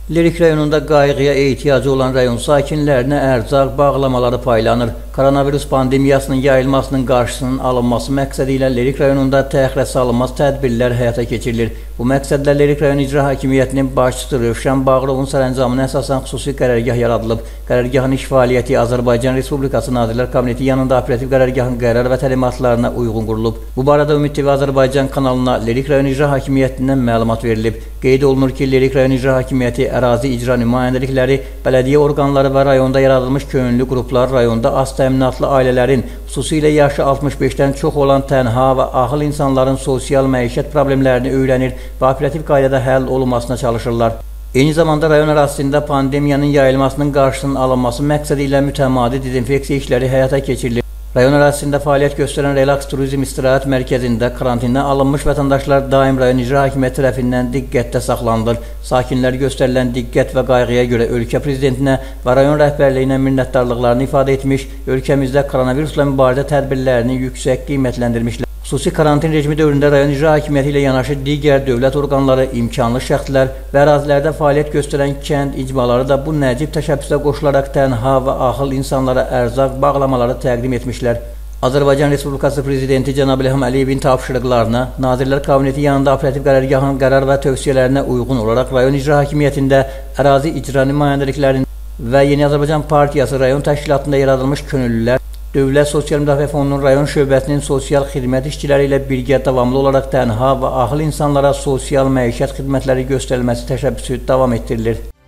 Lerik rayonunda qayğıya ehtiyacı olan rayon sakinlərinə ərzaq bağlamaları paylanır. Koronavirus pandemiyasının yayılmasının qarşısının alınması məqsədi ilə Lerik rayonunda təxirə salınmaz tədbirlər həyata keçirilir. Bu məqsədlə Lerik rayon İcra Hakimiyyətinin başçısı Rövşən Bağırovun sərəncamına əsasən xüsusi qərargah yaradılıb. Qərargahın iş fəaliyyəti Azərbaycan Respublikası Nazirlər Kabineti yanında operativ qərargahın qərar və təlimatlarına uyğun qurulub. Bu barədə Ümid TV Azərbaycan kanalına Lerik rayon İcra Hakimiyyətindən məlumat verilib. Qeyd olunur ki, Lerik rayon İcra Hakimiyyəti ərazi icra nümayəndəlikləri, bələdiyyə orqanları və rayonda yaradılmış könüllü qruplar rayonda az təminatlı ailələrin, xüsusilə yaşı 65-dən çox olan tənha və axıl insanların sosial məişət problemlərini öyrənir və operativ qaydada həll olunmasına çalışırlar. Eyni zamanda rayon ərazisində pandemiyanın yayılmasının qarşısının alınması məqsədi ilə mütəmadi dezinfeksiya işləri həyata keçirilir. Rayon ərazisində fəaliyyət göstərən Relax Turizm İstirahət Mərkəzində karantindən alınmış vətəndaşlar daim rayon icra hakimiyyəti tərəfindən diqqətdə saxlanılır. Sakinlər göstərilən diqqət və qayğıya görə ölkə prezidentinə və rayon rəhbərliyinə minnətdarlıqlarını ifadə etmiş, ölkəmizdə koronavirusla mübarizə tədbirlərini yüksək qiymətləndirmişlər. Xüsusi karantin rejimi dövründə rayon icra hakimiyyəti ilə yanaşı digər dövlət orqanları, imkanlı şəxslər və ərazilərdə fəaliyyət göstərən kənd icmaları da bu nəcib təşəbbüsə qoşularaq tənha və axıl insanlara ərzaq bağlamaları təqdim etmişlər. Azərbaycan Respublikası Prezidenti Cənab İlham Əliyevin tapşırıqlarına, Nazirlər Kabineti yanında operativ qərargahın qərar və tövsiyələrinə uyğun olaraq rayon icra hakimiyyətində ərazi icra nümayəndəliklərinin və Yeni Azərbaycan Partiyası rayon təşkilatında yaradılmış könüllülər, Dövlət Sosial Müdafiə Fondunun rayon şöbəsinin sosial xidmət işçiləri ilə birgə davamlı olaraq tənha və axıl insanlara sosial məişət xidmətləri göstərilməsi təşəbbüsü davam etdirilir.